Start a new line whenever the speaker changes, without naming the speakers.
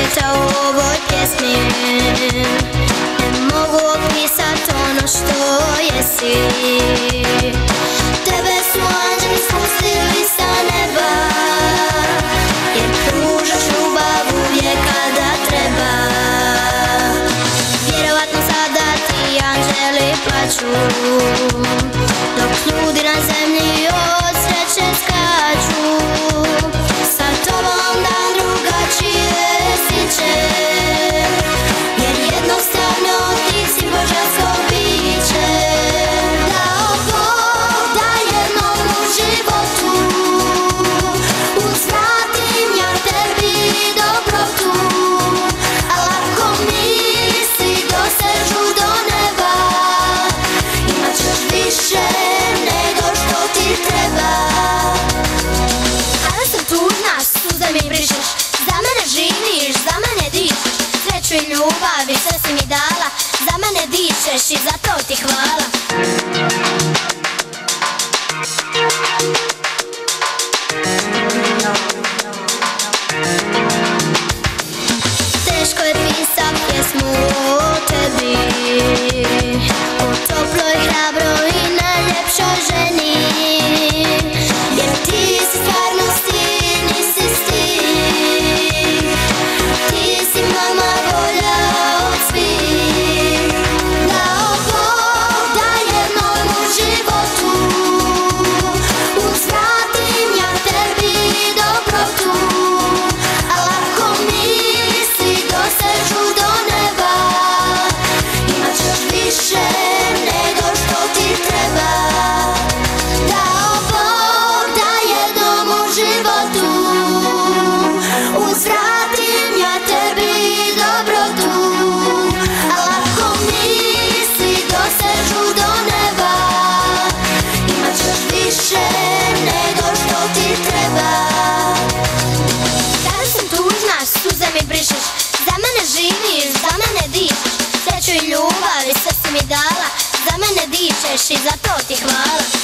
svijeta u ovoj pjesmi. Ne mogu opisat ono što jesi. Tebe su anđeli spustili sa neba, jer pružaš ljubav uvijek kada treba. Vjerovatno sada ti anđeli plaću, dok ljudi na zemlji od sreće skaču. Sa tobom dan drugačije siće, jer jednostavno ti si božansko biće. Dao Bog da jednom u životu uzvratim ja tebi dobrotu, al ako misli dosežu do neba, imat ćeš više nego što ti treba. Kada sam tužna, suze mi brišeš, za mene živiš, za mene dišeš, sreću i ljubav i sve si mi dala, za mene dišeš i za to ti hvala. Teško je pisat pjesmu o tebi, o toploj, hrabroj i najljepšoj ženi, jer ti si stvarnost i nisi stih. Ti si mama bolja od svih. Dao Bog da jednom u životu uzvratim ja tebi dobrotu, al ako misli dosežu do neba, imat ćeš više nego što ti treba. Dao Bog da jednom u životu uzvratim ja tebi dobrotu, al ako misli dosežu do neba, imat ćeš više nego što ti treba. Kada sam tužna, suze mi brišeš, za mene živiš, za mene dišeš, sreću i ljubav i sve si mi dala, za mene dišeš i za to ti hvala.